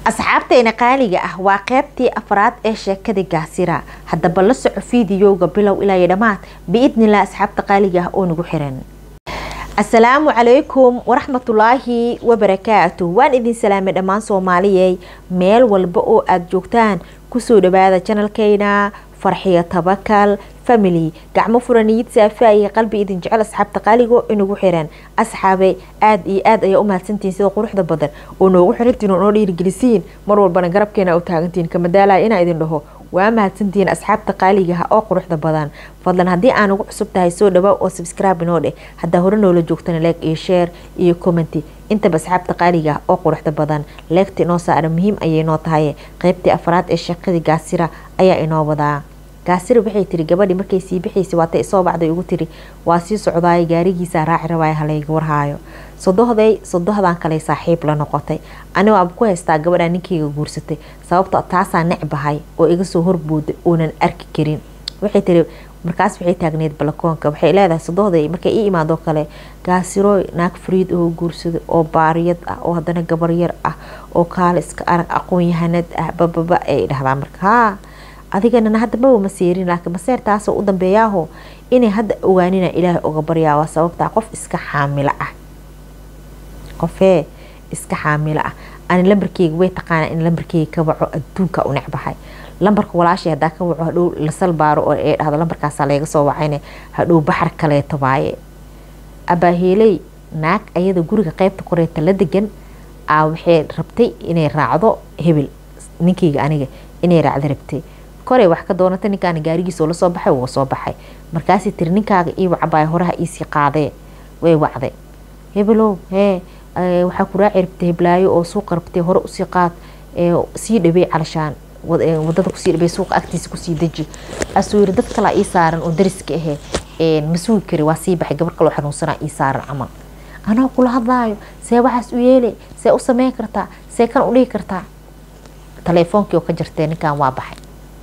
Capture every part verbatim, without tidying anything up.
asxaabteena qaaliga ah waa qaybtii afraad ee sheekada gaasira haddaba la soco fiidiyowga bilow ilaa dhamaad biidnillah asxaabta qaaliga ah oo nagu xiran. Assalaamu calaykum waraxmatullaahi wabarakaatuh. waan idin salaamay dhammaan Soomaaliyeey meel walba oo aad joogtaan kusoo dhawaada channelkeena farxiya tabakal family gacmo furaniyid saafiya qalbi idin jecel asxaabta qaaliga inagu xiran. asxaabe aad iyo aad ay u mahadsantiin sida quruxda badan oo noogu xirantiin oo noo dhiirigelisiin mar walbana garabkeena u taagantiin kama daalay ina idin dhaho waa mahadsantiin asxaabta qaaliga oo quruxda badan. fadlan hadii aan ugu cusub tahay soo dhawaw oo subscribe noo dheh hadda hore noola joogtana like iyo share iyo comment inta asxaabta qaaliga oo quruxda badan like noo saar muhiim ayay noo tahay. qaybtii afraad ee shaqada gaasira ayaa inoo wadaa. gaasira waxay tiri gabadhi markay sii bixisay waatay soo bacday ugu tiri waa sii socdaay gaarigiisa raaci rabay halayga warhaayo sodohday sodohdan kale saaxiib la noqotay. aniga aan ku haystaa gabadha ninkeyga guursatay sababtoo taasa necbahay oo iga soo horbooday oonan arki karin. waxay tiri markaas waxay taagneed balkoonka waxay leedahay sodohday markay ii imaado kale gaasiro naag fariid oo guursaday oo baariyad ah oo hadana gabar yar ah oo kaale iska arag aqoon yahanad ah bababa ay dhahdaan marka adigana hadda ma ma siirin laakiin maseer taas oo u dambeeyaaho inay hadda ogaanina ilaahay uga baryaa waa sababta qof iska xaamila ah qofee iska xaamila ah aan lambarkeyga way taqaana in lambarkeyga ka waco adduunka u necbahay. lambarka walaashay hadaa ka waco hadhow la salbaaro oo ay dhahdo lambarkaas laga soo wacayne hadhow baxar kale tabaaye abaaheelay naag ayada guriga qaybta qoreeta la degan aa waxay rabtay inay raacdo hebel ninkeyga aniga inay raacdo rabtay kore wax ka doonata ninkaan gaarigiisa la soo baxay oo soo baxay markaas tii ninkaaga ii wacbay horaha ii si qaaday way wacday hebelow he waxa ku raaci rabtay heblaayo oo suuq rabtay hore u si qaad ee si dhabay calashaan wadada ku sii dhabay suuq agtiisa ku sii daji asuur dad kala ii saaran oo dariska ah ee masuul kari waa sii baxay gabar kale oo xanuunsan ii saaran ama ana kula hadlaayo see waxaas u yeelay see u sameyn kartaa see kan u dhigi kartaa telefonkii oo ka jirtay ninkaan waa baxay.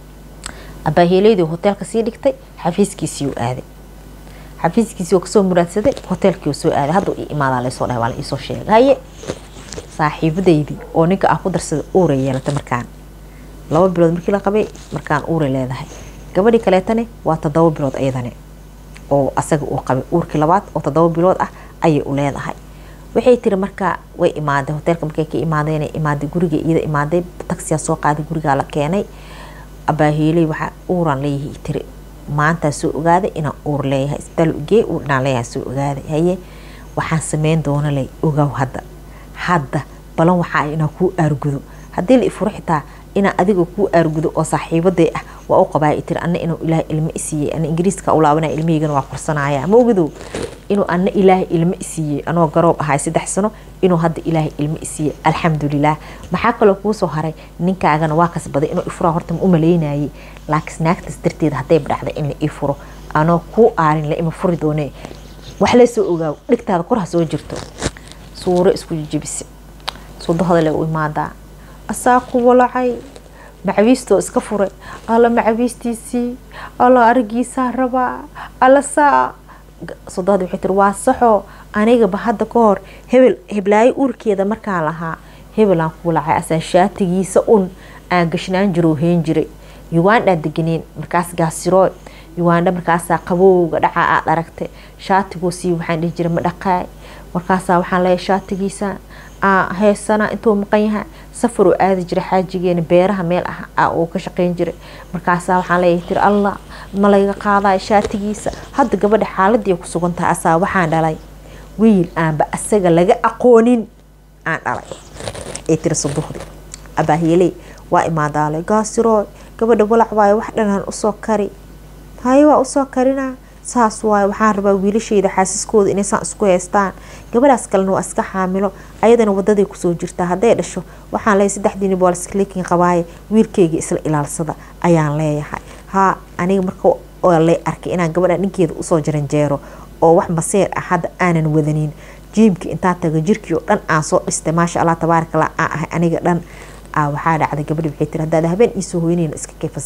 abaaheeleydii hotelka sii dhigtay xafiiskiisii uu aaday xafiiskiisii oo kasoo muraadsaday hotelkii uu soo aaday hadda ii imaadaan la soo dhahay waa la ii soo sheegay haye saaxiibadeydii oo ninka ah ku darsaday uur yeelatay markaan laba bilood markii la qabay markaan uur leedahay gabadhii kaleetane waa toddoba bilood ayadane oo asaga uu qabay uurkii labaad oo toddoba bilood ah ayay u leedahay. waxay tiri marka way imaaday hotelka markay ka imaadeen imaaday guriga iyada imaaday taksiya soo qaaday guriga la keenay. abaaheelay waxa uuran leeyahay tiri maanta soo ogaaday inaan uur leeyahay isbitaal ugee uu dhan leeyahay soo ogaaday haye waxaan sameyn doona lay ogaw hadda hadda balan waxa ina ku aargudo hadii la ifuro xitaa ina adiga ku aargudo oo saaxiibaday ah waa u qabaa tiri anna inuu ilaahay ilmo isiiyay ana ingiriiska u laabanaa ilmiyagana waa qorsanaya ma ogado inuu anna ilaahay ilmo isiiyay anoo garoob ahay saddex sano inuu hadda ilaahay ilmo isiiyay alxamdulillaah. maxaa kale ku soo haray ninkaagana waa kasbaday inuu ifuro horta u maleynayay laakiin naagtas darteed haday badhacday in la ifuro anoo ku aarin la ima furi doonay wax la soo ogaaw dhigtaada kor ha soo jirto suuro isku jibis soo dohada u imaada asaaku walacay macawiisto iska furay alla macawiistiisii alla argiisa raba alla saa sodohada waxay tiri waa saxo aniga ba hadda ka hor hebel heblaayo uurkeeda markaan lahaa hebel aan ku lacay asan shaatigiisa un aan gashnaan jiro heen jiray Uganda deganeen markaas gaasiro Uganda markaas qabowga dhaca aad aragtay shaatigu si waxaan dhigi jiray ma dhaqay markaas waxaan leeyahay shaatigiisa aa heesana intuu maqan yahay safar oo aadi jiray xaajigeena beeraha meel ah oo ka shaqeyn jiray markaas waxaan leeyahay tir Allah ma laga qaaday shaatigiisa hadda gabadha xaaladii ku sugan tahay asaa waxaan dhalay wiil aan ba asaga laga aqoonin aan dhalay ee tir saduqdi abaaheelay waa imaadaalay gaasiro gabadha walac waay wax dhanaan u soo kari hay waa u soo karina saas waay waxaan rabaa wiilashayda xaasiskooda inay saan isku heestaan gabadhaas kalena waa iska xaamilo ayadana wadaday ku soo jirtaa haday dhasho waxaan leeyahay saddexdiina booliis clicking qabaaye wiilkeyga isla ilaalsada ayaan leeyahay ha aniga marka oo la arkay inaan gabadha ninkeeda u soo jaran jeero oo wax maseer ah hadda aanan wadanin jiimka inta taga jirkii oo dhan aan soo dhistay maasha Allah tabaaraka Allah ah aniga dhan aa waxa dhacday gabadhi waxay tiri hadda habeen isoo hooynayna iska kay fasax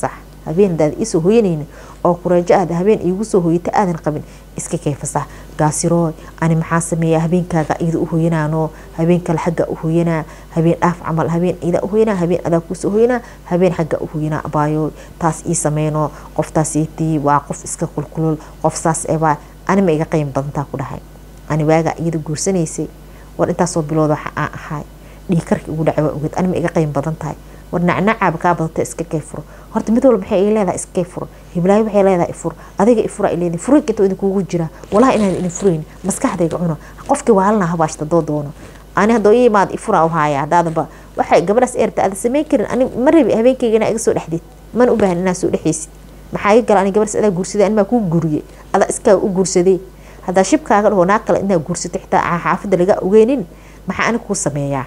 habeen daad isoo hooyanayna oo quraajo aad habeen iigu soo hooyata aadan qabin iska kayfasax gaasirooy ani maxaa sameeyaa habeenkaaga iyada u hooyanaano habeen kale xagga u hooyanaa habeen dhaaf camal habeen iyada u hooyanaa habeen adaa kusoo hooyanaa habeen xagga u hooyanaa abaayo taas ii sameyno qoftaasiitii waa qof iska kulkulul qof saas ebaa ani ma iga qiim badantaa ku dhahay ani waagaa iyada guursanaysay war intaasoo bilooda waxa aan ahay dhiikarki ugu dhacay waa ogeed ani ma iga qiim badan tahay war nacnacaaba kaa badanta iska kay furo horta mid walba maxay ii leedahay iska kay furo hiblaayo waxay leedahay ifur adiga ifura ay leedahay furin inta idinkuugu jira walahi inaan idin furayn maskaxdayga cuno qofkii waalana habaashta doo doono ani haddoo ii imaad ifura u haaya haddaadaba waxay gabadhaas eerta aada samayn karin ani ma rabi habeenkayga inaa iga soo dhexdid mana u baahan inaa soo dhexaysid maxaa iga gala ani gabadhaas adaa guursaday ani maa kuu guriye adaa iskaa u guursaday haddaa shibkaaga dhaho naag kale inaa guursato xitaa xaafadda laga ogeynin maxaa ani kuu sameeyaa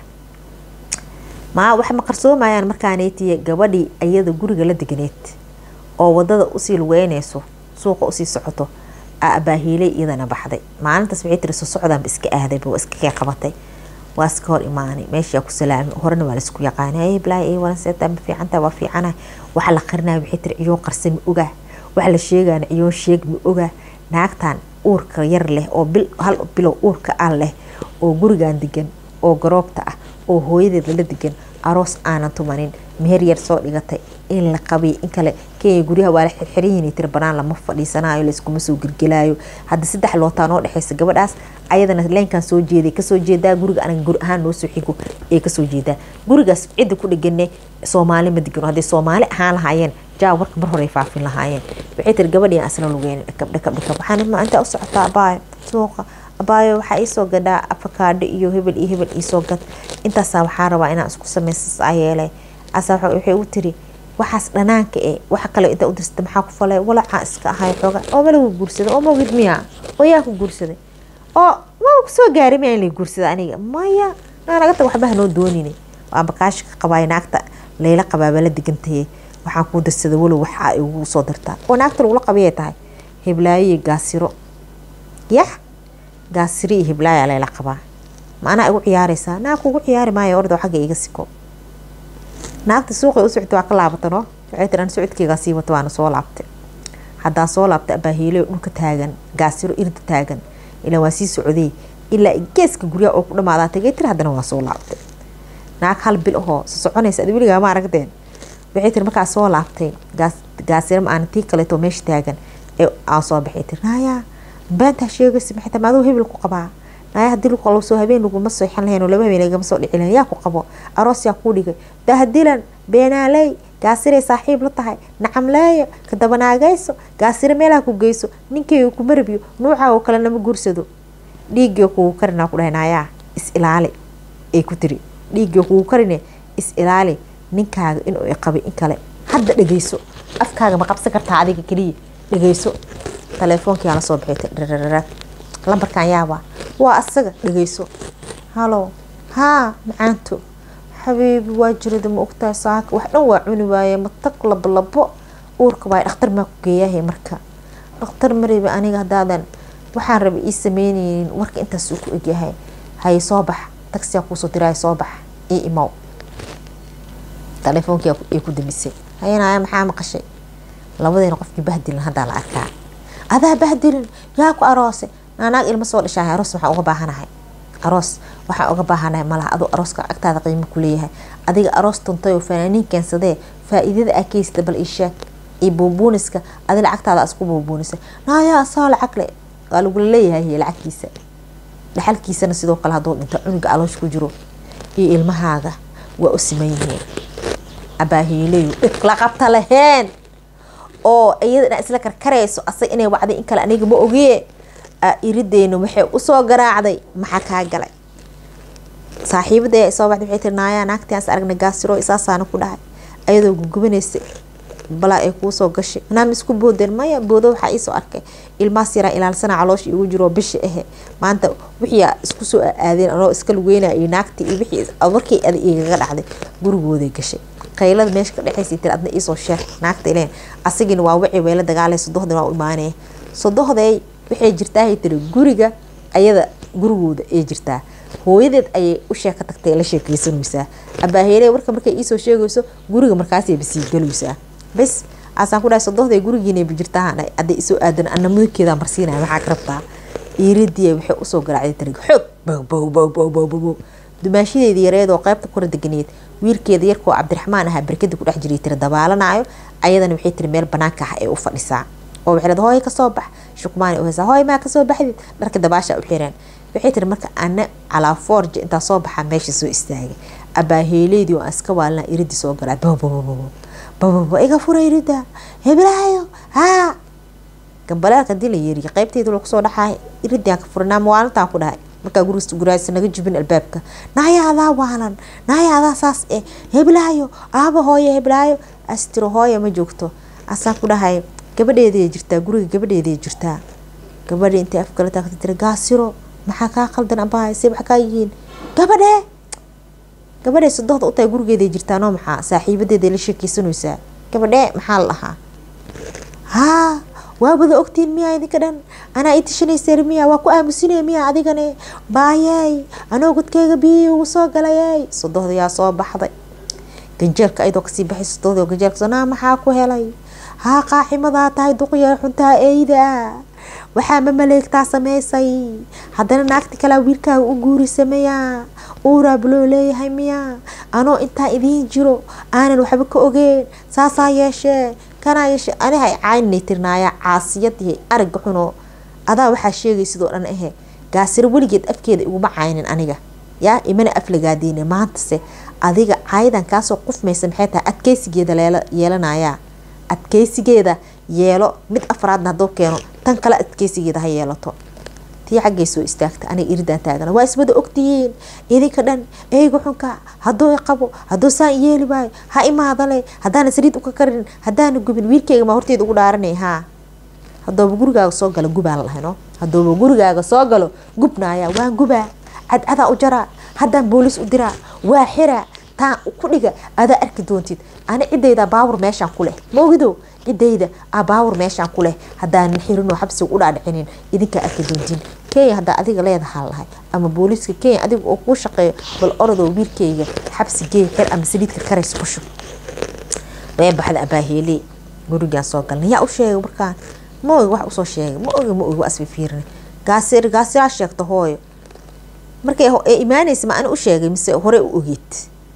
maa wax ma qarsoomayaan markaaneytiye gabadhii iyada guriga la deganeed oo wadada usii lugeynayso suuqa usii socoto abaahiiley iyadana baxday maalintaas waxay tiri soo socdaanba iska aadayba waa iska kee qabatay waa iska hor imaanay meeshaa ku salaamay horena waa laisku yaqaanay bilaay ay waran seetaa ma fiicantaa waa fiicana waxa la qarinaya waxay tiri ciyoon qarsa ma ogaa waxa la sheegana ciyoon sheeg ma ogaa naagtan uurka yar leh oo bil hal bilow uurka ah leh oo gurigan degan oo garoobta ah oo hooyadeed la degan aroos aanan tumanin meher yar soo dhigatay in la qabiy in kale kee guriga waa la xirxirin tir banaan lama fadhiisanayo la iskuma soo girgilaayo hadda saddex lootaan oo dhaxaysa gabadhaas ayadana leenkan soo jeeday ka soo jeedaa guriga anaga gur ahaan noo soo xigo ee ka soo jeedaa gurigaas cid ku dhiganay Soomaali ma digno hadii Soomaali ahaan lahaayeen jaa warka mar hore faafin lahaayeen waxay tir gabadhii asla lugeyn dhakab dhakab dhakab waxaan ma anta u socotaa baay suuqa abaayo waxa ay soo gadaa avocado iyo hebel iyo hebel isoo gad intaas waxa rabaa inaan isku sameeyo ayeelay asa waxay u tiri waxaas dhanaanka ee waxa kale inta u dirsta maxaa ku falay walaca iska ahay xoga oo wala uu guursaday oo ma widmiya oo yaa ku guursaday oo waa ku soo gaaray ma inay guursaday aniga maya aan laga tag waxba hanoo doonine waa bakaash ka qabay naagta leeyla qabaaba la digantay waxa ku dirsaday wala waxa ay ugu soo dirtaa oo naagta lagu qabiyay tahay hiblaayi gaasiro yah gaasiri hiblaayi leeyla qabaa ma ana ugu ciyaaraysaa naa kugu ciyaari maayo ordo xagga iga siko naagta suuqa u socdo waa ka laabatano waxay tiraan socodkeyga sii wato waana soo laabtay haddaan soo laabtay abaahiiley dhulka taagan gaasiro irda taagan ilaa waa sii socday ilaa geeska guryaha oo ku dhamaadaa tagay tir haddana waa soo laabtay naag hal bil ahoo soo soconaysa ad weligaa ma aragteen waxay tiri markaa soo laabtay gaasiro ma aan tii kaleeto meesha taagan ee aan soo baxay tir naaya beenta sheegaysa maxay tahay maaduu hebel ku qabaa naaya haddii lagu qalo soo habeen laguma soo xan lahayn oo laba habeen lagama soo dhici lahayn yaa ku qabo aroos yaa ku dhigay bahdilan beenaaley gaasire saaxiib la tahay nacam leeyo ka dabanaagayso gaasire meelaha ku geyso ninkeyga ku marbiyo nuuca oo kale nama guursado dhiigga kugu karina ku dhahnaayaa is ilaali ay ku tiri dhiigga kugu karine is ilaali ninkaaga inuu ay qabay in kale hadda dhageyso afkaaga ma qabsan kartaa adiga kaliya dhageyso telefoonka yaa la soo bixiyay lambarkan yaaba waa asaga dhageyso halo ha macaanto حبيبي واجرد ما أختها ساك وحنا وعوني ويا متقلب لبو أورك باي أختر ما كجياه مركا أختر مريبي أنا قاعدة وحارب إسميني ورك أنت سوق إجياه هاي صباح تاكسي أقوسو تراي صباح إيه إماو تليفون كي يكود بيسي هاي أنا محام قشي لو بدي نقف ببهدل هذا الأركان هذا بهدل ياكو أراسي أنا إلما صور إشاعة أراس محا أغباها هاي أراس waxaa uga baahanahay malaha adoo arooska agtaada qiimo ku leeyahay adiga aroos tuntay oo fanaaniin keensadee faa'iidada ay kaysata bal ishaag ee buubuuniska adiga lacagtaada isku buubuunisa naaya asaa lacag le waa lagu leeyahay lacagtiisa dhaxalkiisana sidoo kale hadoo dhinta cunuga aloosh ku jiro iyo ilmahaaga waa u simeeyeen abaahiileeyo dhig la qabta laheen oo iyada isla karkareyso asay inay wacday in kale aniga ma ogiye irideenu waxay u soo garaacday maxaa ka galay saaxiibada soo baxday waxay tirnaayaan naagtaas aragna gaasiro isaasaana ku dhahay ayadoo gugubanaysa bala ay ku soo gashay anaa isku boodeen maya boodo waxa ii soo arkay ilmaas yara ilaalsana caloosh igu jiro bishi ah maanta wixii isku soo aadeen anoo iska lugeynaa naagti iyo wixii awarkii ad iiga dhacday gurigooday gashay qaylada meesha ka dhaxaysay tir adna ii soo sheeg naagta ileen asigina waa wixii weela dagaalayso dohdana waa u imaanay sodohday waxay jirtaa tiri guriga ayada gurigooda ay jirtaa hooyadeed ayay u sheeka tagtay la sheekaysanaysaa abaaheelay warka markay ii soo sheegayso guriga markaas ay bisi galaysaa bas asaan ku dhahay sodohday gurigiina bijirtaan aday isoo aadan ana mudkeeda marsiinaa waxa ka rabtaa iridii waxay u soo garaacday tarig xog bow bow bow bow bow bow dumaashideedii yareed oo qaybta ku radagneed wiilkeeda yarkoo Cabdiraxmaan aha barkada ku dhex jiray tir dabaalanayo ayadana waxay tir meel banaanka ah ee u fadhisaa oo waxay hooy ka soo bax shukmaan oo heesa hooy ma ka soo baxdid dharka dabaasha u xiran waxay tir marka ana ala forge inta soo baxa meesha soo istaagay aba heeleedii oo aska waalna iridii soo galay bow bow bow bow bow iga furay irida heblaayo ha gabalaha kadii la yeeriyo qaybteedu lagu soo dhaxay iridii ka furnaa maalinta ku dhahay marka guriga guraas naga jibin albaabka naayaada waalan naayaada saas ee heblaayo aaba hooyo heblaayo astiro hooyo ma joogto asaan ku dhahay gabadheedii jirtaa guriga gabadheedii jirtaa gabadhii inta afkala taagtay tiri gaasiro maxaa ka qaldan abaa si waxa ka yihiin gabadhe gabadhe saddexda u tahay gurigeedii jirtaa noo maxaa saaxiibadeedii la sheekaysanaysaa gabadhe maxaa la lahaa ha waa wada ogtiin miyaa idinka dhan anaa itishanaysa miyaa waa ku aamusinay miyaa adigane baayay anoo godkeyga biyo ugu soo galayay saddexda yaa soo baxday ganjeelka ayadoo kasii baxay saddexda ganjeelka sanaa maxaa ku helay ها قاحي مضاتاي دقيا حنتا ايدا waxaa ma maleegtaa sameysay hadana naagti kala wiilka u guuri sameeya uura blo leeyahay miya ano inta idin jiro aanan waxba ka ogeyn saasa yeeshe kana yeeshe aniga ay caynay tirnaaya caasiyadii arag xuno adaa waxa sheegay sidoo dhan ahe gaasir waligeed afkeeda ugu macaynin aniga ya imana aflagaadeen maanta se adiga caydan ka soo qufmaysan xeeta adkeysigeeda yeelanaya adkeysigeeda yeelo mid afraadna hadoo keeno tan kala adkeysigeeda ha yeelato tii xaggay soo istaagta aniga iridaan taagana waa isbada ogtihiin idinka dhan eeygu xunka hadoo qabo hadoo saan yeeli waay ha imaadale hadaan sariid u ka karin hadaan gubin wiilkeyga ma horteed ugu dhaaranay ha hadoo gurigaaga soo galo gubaan lahayno hadoo gurigaaga soo galo gubnaaya waan gubaa cad ada u jara hadaan boolis u dira waa xira taa ku dhiga ada arki doontid ana cidayda baawur meeshan ku leh moogido cidayda baawur meeshan ku leh hadaan xirino xabsi u dhaadhicinin idinka arki doontin kee hada adiga leedahay lahay ama booliska kee adiga oo ku shaqeeyo bal orado wiilkeyga xabsi gee kar ama saliidka karays ku shub way baxda abaaheeli guriga soo galnay yaa u sheegay markaan mooy wax u soo sheegay mooy mooy waa asbi fiirnay gaasir gaasir sheegto hooyo markay iimaanaysa ma ana u sheegay mise hore u ogeed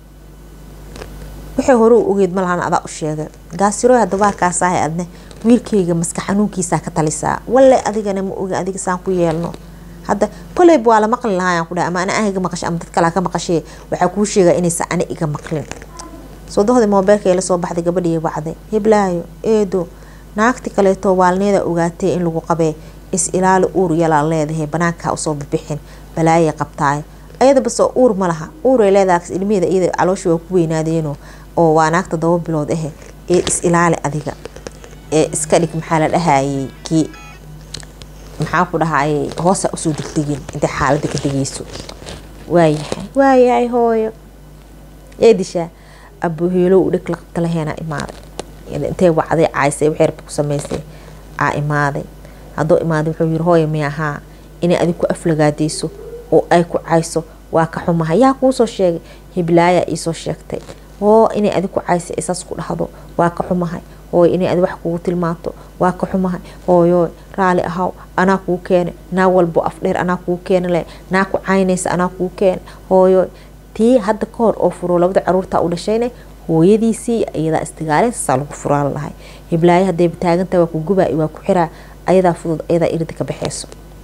waxay hore u ogeed malahan adaa u sheegay gaasiro hadda waa ka saahay adna wiilkeyga maskax xanuunkiisa ka talisaa walla adigana ma oga adiga saan ku yeelno hadda kulay waa la maqli lahaayaan ku dhahay ama ana ahiga maqashay ama dad kale ka maqashay waxa ku sheegay inaysan ana iga maqlin soo dohday mobilka la soo baxday gabadhii wacday heblaayo eedo naagti kale to waalneeda ogaatay in lagu qabay is ilaali uur yala leedahay banaanka u soo bixin balaaya qabtaay ayada bas uur malaha uur ay leedahay ilmiyeeda iyada caloosha ku weynaadeen oo waa naagta daba bilood ah ee is ilaali adiga ee iska dhig maxaa la dhahaayay ki maxaa ku dhahaayay hoos u soo degdegin inta xaaladda ka dageyso waayahay waayahay hooyo eedisha abu heelo u dhig laqta laheena imaaday intee wacday caysay waxay rabto ku sameysay aa imaaday hadoo imaaday wuxuu yiri hooyo miyaha inay adigu aflagaadeyso oo ay ku cayso waa ka xumahay yaa ku soo sheegay hiblaaya ii soo sheegtay oo inay adigu cayso isaas ku dhaxdo waa ka xumahay oo inay adigu wax kugu tilmaanto waa ka xumahay hooyo raali ahaw ana ku keenay na walbo afdheer ana ku keenay na ku caynaysa ana ku keen hooyo tii hadda ka hor oo furo labada caruurta u dhashayna hooyadiisii iyada istigaalin sal ku furaan lahay hiblaaya haday taaganta waa ku gubaa waa ku xiraa ayada fudud ayada irida ka baxayso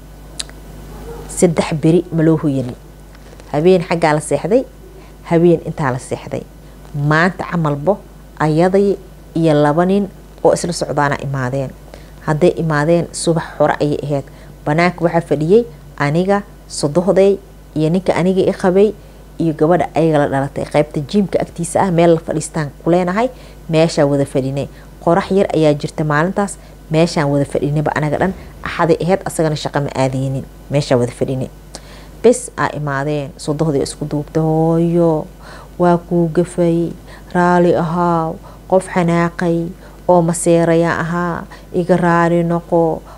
saddex beri ma loo hoyanin habeen xagga la seexday habeen inta la seexday maanta camalbo ayaday iyo laba nin oo isla socdaana imaadeen haday imaadeen subax hore ay ahayd banaanka waxa fadhiyay aniga sodohday iyo ninka aniga i qabay iyo gabadha ayaga la dhalatay qaybta jiimka agtiisa ah meel la fadhiistaan ku leenahay meesha wada fadhinay qorax yar ayaa jirta maalintaas meeshaan wada fadhinayba anaga dhan axaday ahayd asagana shaqo ma aadeynin meesha wada fadhinay bes aa imaadeen sodohday isku duubtay hooyo waa kuu gafay raali ahaa qof xanaaqay oo maseeraya ahaa iga raali noqo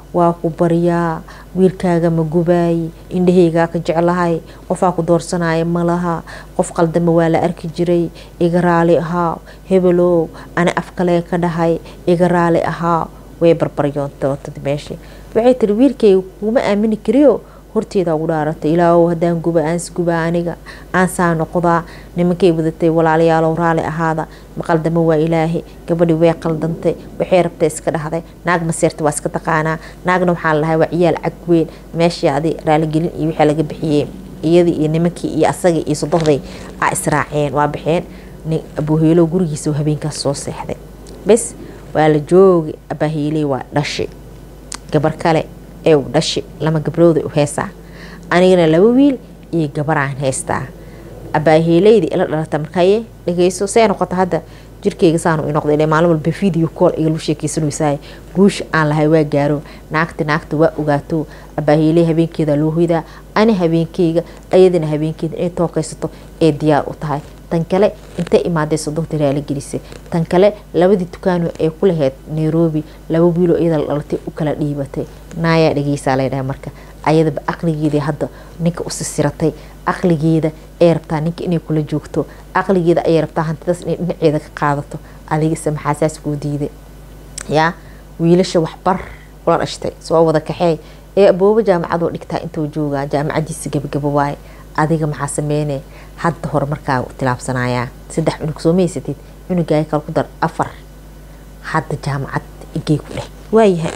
waa ku baryaa wiilkaaga ma gubaay indhahaygaa ka jeclahay qofaa ku doorsanaya malaha qof qaldama waa la arki jiray iga raali ahaa hebelow ana afkalee ka dhahay iga raali ahaa way barbaryoonta watad meeshii waxay tiri wiilkayga kuma aamini kariyo horteeda ugu dhaaratay ilaahow haddaan guba aansi gubaa aniga aan saa noqdaa nimankay wadatay walaalayaalow raali ahaada maqaldamo waa ilaahay gabadhi way qaldantay waxay rabtay iska dhahday naag maseerta waa iska taqaanaa naagna waxaa lahay waa ciyaal cagweyn meeshii adi raaligelin iyo wixii laga bixiyey iyadii iyo nimankii iyo asagii iyo sodohday aa israaceen waa baxeen abuuheelow gurigiisa habeenkaas soo seexday bes waa la joogi abaaheeley waa dhashay gabar kale ee u dhashay lama gabrooda u heesaa anigana laba wiil iyo gabaraan heystaa abaaheeleyda ila dhalata markaye dhageyso see noqota hadda jirkeyga saanu i noqday ilaa maalin walba video call igalu sheekeysanaysaay guush aan lahay waa gaaro naagta naagta waa ogaato abaaheeley habeenkeeda loo hoydaa ani habeenkeyga ayadana habeenkeeda inay tookaysato ee diyaar u tahay tan kale intay imaadey sodohda raali gelisay tan kale labadii dukaano ee ku lahayd Nairobi laba wiiloo iyada dhalatay u kala dhiibatay naayaa dhageysaa leedahay marka ayadaba aqligeedii hadda ninka u sisiratay aqligeeda ay rabtaa ninka inay kula joogto aqligeeda ay rabtaa hantidaas inay dhinaceeda ka qaadato adigisa maxaa saas kuu diiday yaa wiilasha waxbar kula dhashtay soo wada kaxeey ee abooba jaamacadoo dhigtaa intuu joogaa jaamacadiisa gabagaba waaye adiga maxaa sameynay hadda hor markaa u tilaabsanayaa saddex cunug soo meysatid cunugaay kale ku dar afar hadda jaamacad igey ku dheh waayahay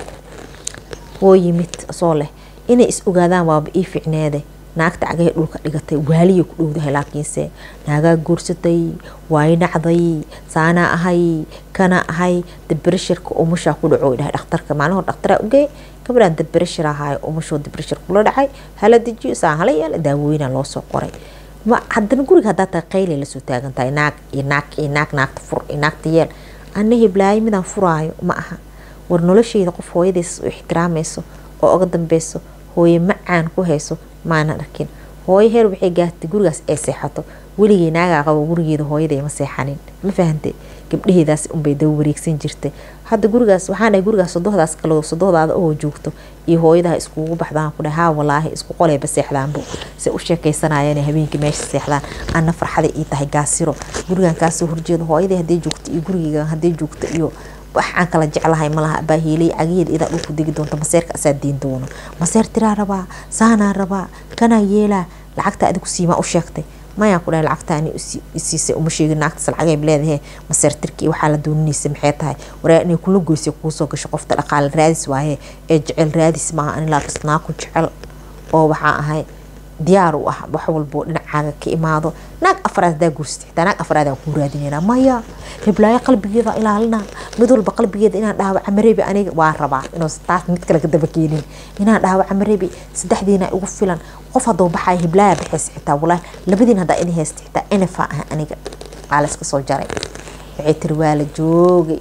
oo yimid soo leh inay is ogaadaan waaba ii ficneede naagta cagahee dhulka dhigatay waaliya ku dhowdahay laakiinse naagaa guursatay waay dhacday saanaa ahay kana ahay debreshirka umushaa ku dhaco dhahay dhakhtarka maalin hor dhakhtaraa ugey gabadhaan debreshir ahaay umushoo debreshir kula dhacay hala dejiyo saan hala yaala daawooyina loo soo qoray ma haddana guriga haddaa tahay qaylay lasoo taagan tahay naag iyo naag iyo naag naagta fur iyo naagta yeel ana hiblaayo midaan furaayo ma aha war nolosheyda qof hooyadays u ixtiraamayso oo uga dambeyso hooye macaan ku hayso maana arkin hooyo heer waxay gaartay gurigaas ay seexato weligay naagaa qabo gurigeeda hooyaday ma seexanin ma fahantay gabdhaheedaas unbay daba wareegsan jirtay hadda gurigaas waxaan dhahay gurigaas sodohdaas kale sodohdaada oo joogto iyo hooyadaha iskugu baxdaan ku dhahaa walaahi isku qolayba seexdaanbo se u sheekaysanayeen habeenkii meesha seexdaan ana farxada ii tahay gaasiro gurigan kaasoo horjeedo hooyaday hadday joogto iyo gurigeyga hadday joogto iyo waxaan kala jeclahay malaha abaaheeley cagiyeeda idaa dhulku degi doonto maseerka asaa diin doono maseer tiraa rabaa saanaa rabaa kanaa yeelaa lacagta adigu siimaa u sheegtay mayaan ku dhahay lacagtaani isiisay uma sheegin naagtaas lacagay leedahay maseer tirkii waxaa la dooninaysa maxay tahay waraa inay kula goysay kuusoo gasho qofta dhaqaale raadis waaye ee jecel raadis maaha ani laakiin naaku jecel oo waxaa ahay diyaar u ah wax walbo dhinacaaga ka imaado naag afraad daa guursatay xitaa naag afraadaan kuu raadinaynaa maya hiblaayo qalbigeeda ilaalina mid walba qalbigeeda inaan dhaawaca mareebi aniga waa rabaa inuu taas mid kale ka daba keenin inaan dhaawaca mareebi saddexdiina ugu filan qof hadduu baxayo hiblaaya bixaysa xitaa walaahi labadiin haddaa inay haysta xitaa inafa ah aniga waa la iska soo jaray waxay tiri waa la joogay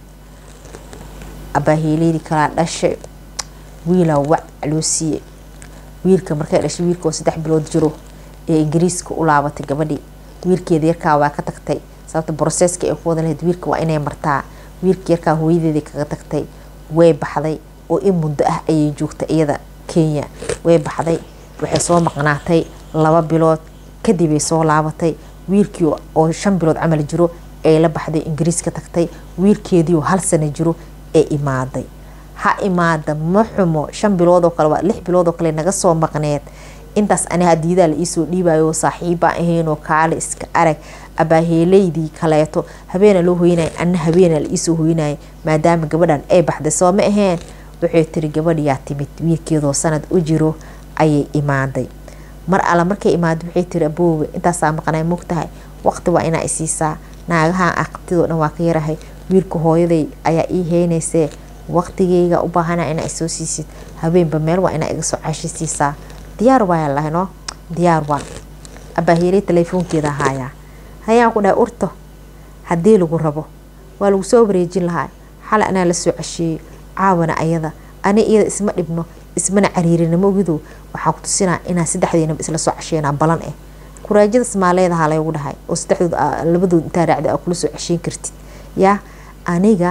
abaaheeleydii kalaa dhashay wiilaa wac loo siiyey wiilka markay dhashay wiilka oo saddex bilood jiro ee ingiriiska u laabatay gabadhii wiilkeeda yarkaa waa ka tagtay sababta broseska ay ku wada lahayd wiilka waa inay martaa wiilka yarkaa hooyadeedii kaga tagtay way baxday oo in muddo ah ayay joogtay iyada Kenya way baxday waxay soo maqnaatay laba bilood kadib ay soo laabatay wiilkii oo shan bilood camal jiro ee la baxday ingiriiska tagtay wiilkeedii oo hal sano jiro ee imaaday ha imaada ma xumo shan bilood oo kale waa lix bilood oo kale naga soo maqneed intaas ani hadiida la isoo dhiibayo saaxiiba ahayn oo kaale iska arag abaaheeleydii kaleeto habeena loo hoynay anna habeena la isoo hoynay maadaama gabadhan ay baxday soo ma ahayn waxay tiri gabadhiyaa timid wiilkeedoo sanad u jiro ayay imaaday mar alla markay imaaday waxay tiri aboowe intaasaa maqnay mogtahay waqti waa inaa isiisaa naagaha aqtidoo dhan waa ka yarahay wiilka hooyaday ayaa ii heynaysee waqtigeyga u baahana inaa isoo siisid habeenba meel waa inaa iga soo cashi siisaa diyaar waa lahay no diyaar waa abaaheeley teleefoonkeeda haayaa hayaan ku dhahay urto haddii lagu rabo waa lagu soo wareejin lahaa xalay anaa la soo casheeyey caawana ayada ani iyada isma dhibno ismana cariirinimo ogidow waxaa ku tusinaa inaa saddexdeynaba isla soo casheenaa balan eh kuraajada Soomaaliyeedha laygu dhahay oo saddexdood labadood intaa raacday oo kula soo casheyn kartid yaa aniga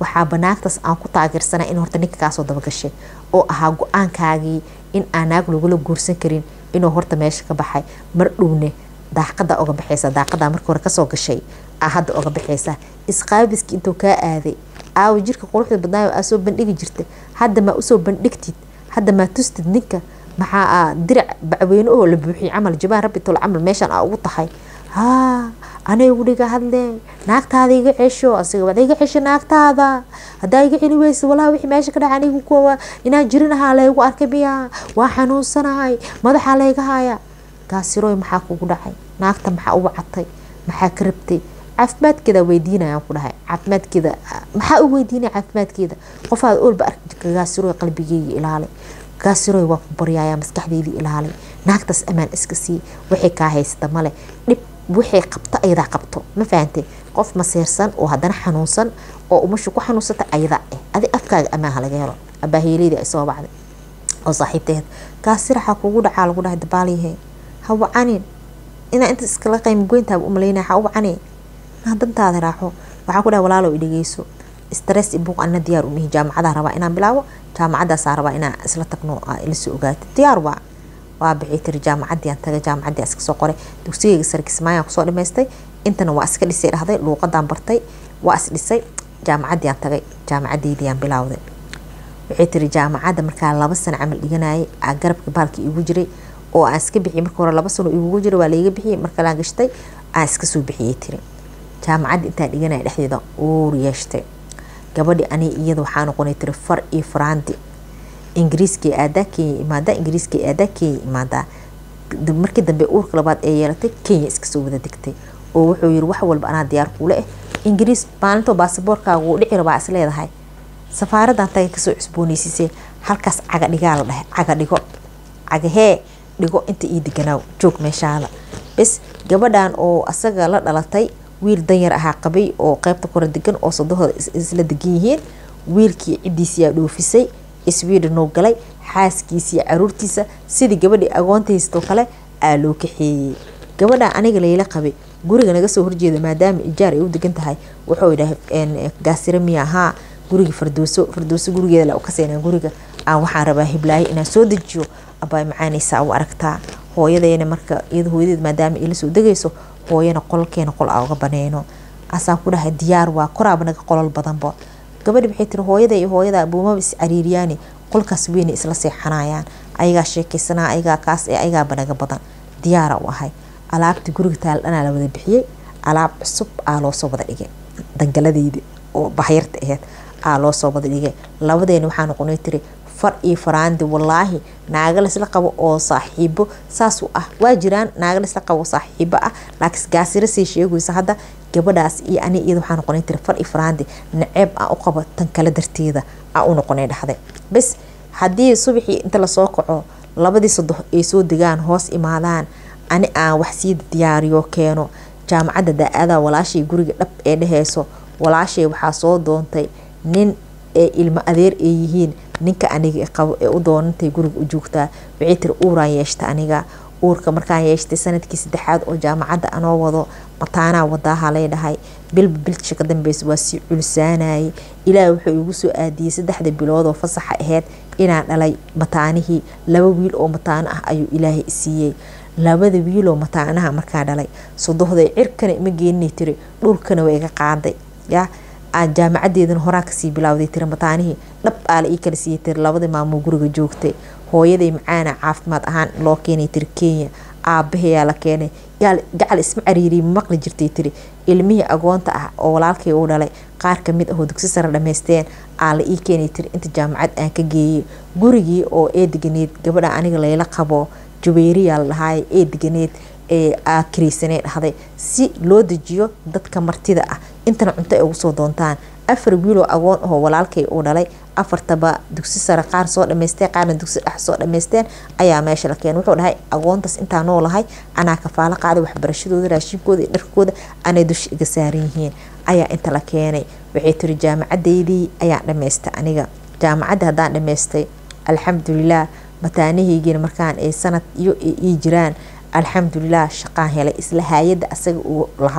waxaa banaagtaas aan ku taageersanaa in horta ninka kaasoo dabagashay oo ahaa go-aankaagii in aan naag lagula guursan karin inuu horta meesha ka baxay mar dhowne daaqada oga baxaysa daaqada markii hore kasoo gashay aa hadda oga baxaysa isqaabiski intuu kaa aaday aawo jirka quruxda badnaayo aa soo bandhigi jirtay hadda ma usoo bandhigtid hadda ma tustid ninka maxaa dirac bacweyne oo la buuxiyay camal jabaan rabbi tol camal meeshan aa ugu tahay haa aniga weliga hadle naagtaada iga cesho asiga wada iga cesho naagtaada hadaa iga celi weysa walaa wixii meesha ka dhaca anigu kuwa inaan jirinahaa laygu arkay miya waa xanuunsanahay madaxaa layga haya gaasirooy maxaa kugu dhacay naagta maxaa u wacatay maxaa ka rabtay caafimaadkeeda weydiinayaan ku dhahay caafimaadkeeda maxaa u weydiinaya caafimaadkeeda qofaad oolba arki gaasirooy qalbigeyga ilaali gaasirooy waa ku baryaaya maskaxdeydii ilaali naagtaas amaan iska sii wixii kaa haysata male dhib wixii qabto ayadaa qabto ma fahantay qof maseersan oo haddana xanuunsan oo umashu ku xanuunsata ayadaa eh adi afkaaga amaaha laga helo abaahiileydii ay soo bacday oo saaxiibteed gaasiraxa kugu dhacaa lagu dhahay dabaaliyahe ha wacanin inaa inta iskala qaymgoyntaaba umalaynaya ha u wacanin naa dantaada raaxo waxaa ku dhahay walaalow idhageyso stress ibuuq ana diyaar umihi jaamacadaa rabaa inaan bilaabo jaamacadaasaa rabaa inaan isla tagno ila soo ogaata diyaar waa waa bixi tiri jaamacadii aan tagay jaamacadii iska soo qoray dugsigayga sare Kismaayo kusoo dhimaystay intana waa iska dhisay dhahday luuqadaan bartay waa is dhisay jaamacadii aan tagay jaamacadeedii aan bilaawday waxay tiri jaamacada markaa laba sano camal dhiganayay aa garabka baalkii igu jiray oo aan iska bixiyay marka hore laba sano igu jiray waa layga bixiyay marka laan gashtay aan iska soo bixiyay tiri jaamacadii intaan dhiganayay dhexdeeda uur yeeshtay gabadhi ani iyada waxaa noqonay tiri far iyo faraanti ingiriiskii aadaa Kenya imaada ingiriiskii aadaa Kenya imaada markii dambe uurka labaad ee yeelatay Kenya iska soo wada degtay oo wuxuu yiri wax walba anaa diyaar kuula eh ingiriis maalinta baasaboorkaaga uu dhici rabaa is leedahay safaaradan tagay kasoo cusboonaysiisay halkaas caga dhigaa la dhahay caga dhigo caga hee dhigo inta ii deganaaw joog meeshaada bas gabadhan oo asaga la dhalatay wiil danyar ahaa qabay oo qaybta kore degan oo sadahooda isla degan yihiin wiilkii cidiisii aa dhoofisay Sweden oo galay xaaskiisa iyo caruurtiisa sidii gabadhii agoonta haysto kale aa loo kaxeeyay gabadha aniga layla qabay guriga naga soo horjeeda maadaama ijaar ay u degan tahay wuxuu yidhahay gaasira miya haa guriga Fardooso Fardooso gurigeeda la u kaseenaa guriga aan waxaan rabaa hiblaayo inaan soo dejiyo abay macaanaysa u aragtaa hooyadeena marka iyada hooyadeed maadaama ila soo degayso hooyana qolkeena qol aa uga baneeno asaan ku dhahay diyaar waa koraaba naga qolol badanba gabadhi waxay tiri hooyada iyo hooyada buuma is cariiriyaan qolkaas weyn isla seexanayaan ayaga sheekaysanaa ayaga kaas ee ayaga banaga badan diyaar u ahay alaabti guriga taal dhanaa la wada bixiyay alaab cusub aa loo soo wada dhigay dangaladeedii oo bahayrta ahayd aa loo soo wada dhigay labadeena waxaa noqonay tiri far iyo faraandi wallaahi naaga la isla qabo oo saaxiibo saas u ah waa jiraan naaga la isla qabo saaxiibo ah laakiin gaasira si sheegaysa hadda gabadhaas iyo ani iyada waxaan noqonay tiri far iyo faraandi naceeb aan u qabo tan kala darteeda aan u noqonay dhaxday bas hadii subaxii inta la soo kaco labadii saddex ay soo degaan hoos imaadaan ani aan wax sii diyaariyo keeno jaamacada daada walaashay guriga dhab ee dheheyso walaashay waxaa soo doontay nin ee ilmo adeer ay yihiin ninka aniga qabo ee u doonantay guriga u joogtaa waxay tiri uuraan yeeshta aniga uurka markaan yeeshtay sanadkii saddexaad oo jaamacada anoo wado mataanaa wadaaha leedahay bilba bilka ka dambeys waa si culsaanay ilaa wuxuu igu soo aadiyay saddexda bilood oo fasaxa ahayd inaan dhalay mataanihii laba wiil oo mataan ah ayuu ilaahay siiyay labada wiil oo mataanaha markaa dhalay sodohday cirkana ima geenay tiri dhulkana way iga qaaday yaa aan jaamacadeedan horaa kasii bilaawday tiri mataanihii dhab aala ii kala siiyay tiri labada maamo guriga joogtay hooyaday macaana caafimaad ahaan loo keenay tiri Kenya aabaheeyaa la keenay yaa gacal isma cariiri maqli jirtay tiri ilmihii agoonta ah oo walaalkay uu dhalay qaar kamid ah oo dugsi sare dhameysteen aa la ii keenay tiri inta jaamacad aan ka geeyay gurigii oo ee deganeed gabadha aniga layla qabo Jubeeriya la dhahay ee deganeed ee aa kiriisanay dhahday si loo dejiyo dadka martida ah intana cunto ay ugu soo doontaan afar wiil oo agoon ah oo walaalkay uu dhalay afartaba dugsi sare qaar soo dhameystay qaarna dugsi dhex soo dhameysteen ayaa meesha la keenay wuxuu dhahay agoontas inta noolahay anaa kafaalo qaaday waxbarashadooda raashinkooda iyo dharkooda anay dush iga saaran yihiin ayaa inta la keenay waxay tiri jaamacadeedii ayaa dhameystay aniga jaamacada hadaan dhameystay alxamdulillaah mataanahaygiina markaan ay sanad iyo ii jiraan alxamdulillaah shaqaan helay isla hay'adda asaga uu lahaa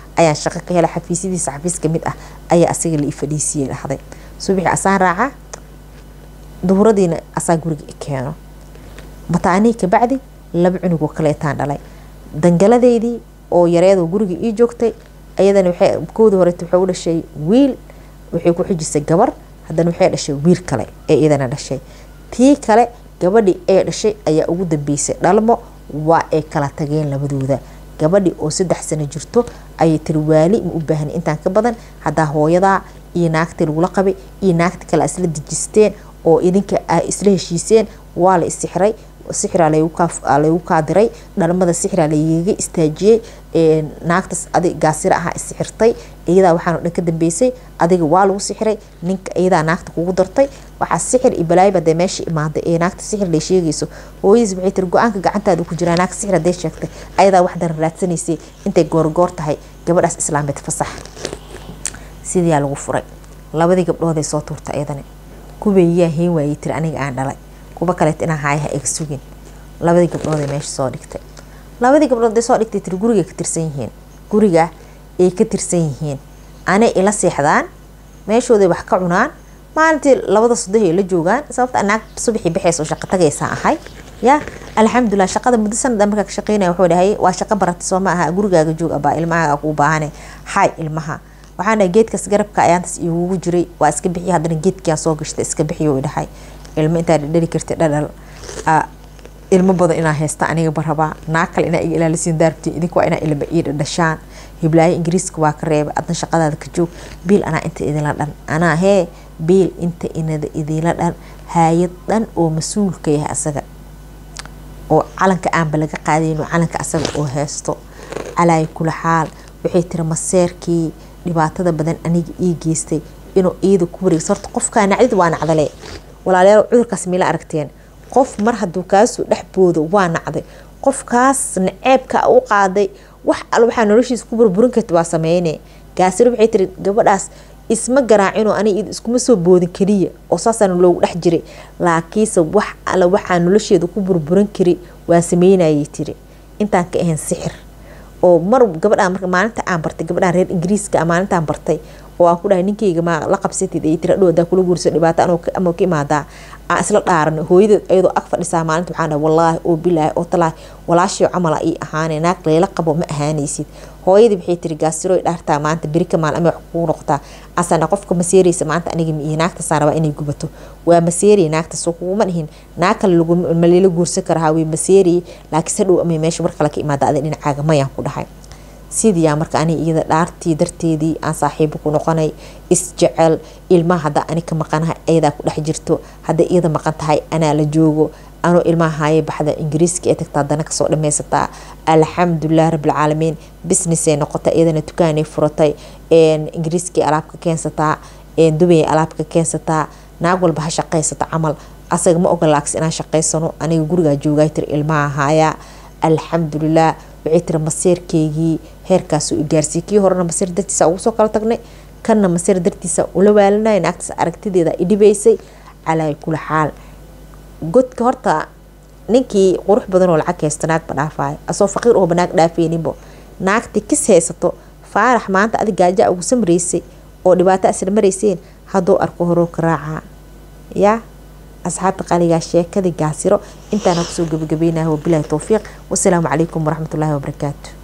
ayaan shaqo ka helay xafiisyadiisa xafiis kamid ah ayaa asaga la ifadhiisiyay dhahday subaxi asaan raaca duhuradiina asaa guriga keeno bataanii ka bacdi laba cunug oo kale taan dhalay dangaladeedii oo yareed oo guriga ii joogtay ayadana waxay koodi hore waxay u dhashay wiil waxay ku xijisay gabar haddana waxay dhashay wiil kale ee iyadana dhashay tii kale gabadhii ee dhashay ayaa ugu dambeysay dhalmo waa ay kala tageen labadooda gabadhii oo saddex sano jirto ayay tiri waali ma u baahan intaan ka badan haddaa hooyadaa iyo naagtii lagula qabay iyo naagti kale isla dejisteen oo idinka ay isla heshiiseen waa la isixray sixra lagu kaadiray dhalmada sixra laga istaajiyay naagtas adig gaasira aha isixirtay iyada waxaan dhan ka dambeysay adiga waa lagu sixiray ninka iyada naagta kugu dartay waxa sixir iyo balaayba de meesha imaaday ee naagta sixir la sheegayso hooyis waxay tir go'aanka gacantaada ku jira naagta sixir haday sheegtay ayada wax dar raadsanaysay intay goorgoor tahay gabadhaas islaameed fasax sidii lagu furay labadii gabdhood ay soo tuurtay ayadana kubeeyaa heen waayay tir aniga aan dhalay kuba kale inaa haayaha eeg sugin labadii gabdhood ee meesha soo dhigtay labadii gabdhood ee soo dhigtay tir guriga ka tirsan yihiin guriga ay ka tirsan yihiin anay ila seexdaan meeshooda wax ka cunaan maalintii labada saddex ay la joogaan sababta anaag subaxii bixayso shaqo tagaysa ahay ya alxamdulillah shaqada muddo sanad marka ka shaqeynaa wuxuu dhahay waa shaqo baratay soo ma aha gurigaaga joog aba ilmaha ku baahan hay ilmaha waxaana geedkas garabka ayaantas iigu jiray waa iska bixi hadana geedkii soo gashtay iska bixiyay oo dhahay ilmo inta dhali kartay dhadhal ilmo badan inaa haysta aniga baraba naakal inaa iga ilaalisiin daartii idinku waa inaa ilmo ii dhashaan hiblaayo ingiriiska waa ka reebay adna shaqadaada ka joog biil anaa inta idinla dhan anaa hee biil inta inada idinla dhan hayad dhan oo mas-uulka yahay asaga oo calanka aanba laga qaadayn calanka asaga oo haysto calaa kula xaal waxay tiri maseerkii dhibaatada badan aniga ii geystay inuu iida ku wareegso horta qofka nacdid waa nacdale walaalayaal cudurkaas meela aragteen qof mar hadduu kaasoo dhex boodo waa nacday qofkaas naceebka u qaaday wax al waxaa noloshiisa ku burburin karta waa sameyne gaasir waxay tiri gabadhaas isma garaacinoo aniga iskuma soo boodin kaliya oo saasana loogu dhex jiray laakiinse wax alla waxaa nolosheeda ku burburin kari waa sameynayay tiri intaan ka ahayn sixir oo mar gabadhaan marka maalinta aan bartay gabadhaan reer ingiriiska maalintaan bartay oo aan ku dhahay ninkeyga ma la qabsatid ay tira dhowda kula guurso dhibaato anoo ama ka imaada aan isla dhaaran hooyada ayadoo ag fadhisaa maalinta waxaan dhahay wallaahi oo bilaahi oo talaahi walaashii camal ii ahaanay naag leela qabo ma ahaanaysid hooyadii waxay tiri gaasiroy dhaartaa maanta beri ka maal ama wax ku noqotaa asana qofka maseeraysa maanta aniga ma naagta saaraba inay gubato waa maseeri naagta soo kuma dhihin naag kale lagu maleela guursan karaa way maseeri laakiin sadhow ama meesha mar kale ka imaada adin dhinacaaga mayaan ku dhahay sidii marka ani iyada dhaartii darteedii aan saaxiib ku noqonay isjecel ilmaha hada ani ka maqanahay ayada ku dhex jirto hada iyada maqan tahay anaa la joogo anoo ilmaha haye baxda ingiriiska ee tagtaa dana kasoo dhameysataa alxamdulilah rabbil caalamiin business ay noqotay iyadana dukaanay furatay ingiriiskii alaabka keensataa dubay alaabka keensataa naag walba ha shaqaysata camal asaga ma ogolaaks inaan shaqaysano aniga gurigaa joogaa tir ilmaha haya alxamdulilah waxay tiri maseerkeygii heerkaasuu igaarsiiyey kii horena maseer dartiisa ugu soo kala tagnay kanna maseer dartiisa ula waalinay naagtaas aragtideeda idhibaysay calaa kula xaal godka horta ninkii qurux badan oo lacag haysta naag ba dhaafaayo asoo faqiir oo banaag dhaafeeninbo naagti kis haysato faarax maanta adig gaaja ugu samraysay oo dhibaato asla marayseen hadduu arko horoo ka raacaa yaa asxaabta qaaligaa sheekadii gaasiro intaana kusoo gabagabaynaha wabilaahi towfiiq wasalaamu calaykum waraxmatullaahi wabarakaatu.